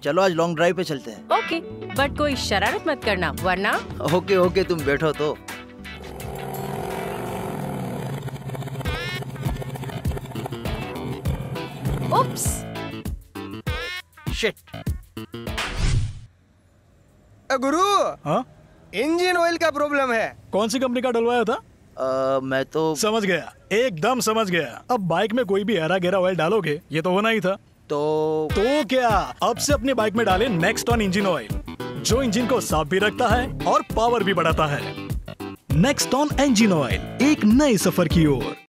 चलो आज long drive पे चलते हैं। ओके, बट कोई शरारत मत करना वरना। ओके ओके, तुम बैठो तो। उप्स। शिट। गुरु, हाँ? इंजन ऑयल का प्रॉब्लम है। कौन सी कंपनी का डलवाया था? मैं तो समझ गया, एकदम समझ गया। अब बाइक में कोई भी हेरा गेरा ऑयल डालोगे, ये तो होना ही था। तो क्या अब से अपनी बाइक में डालें नेक्सटॉन इंजन ऑयल, जो इंजन को साफ भी रखता है और पावर भी बढ़ाता है। नेक्सटॉन इंजन ऑयल, एक नए सफर की ओर।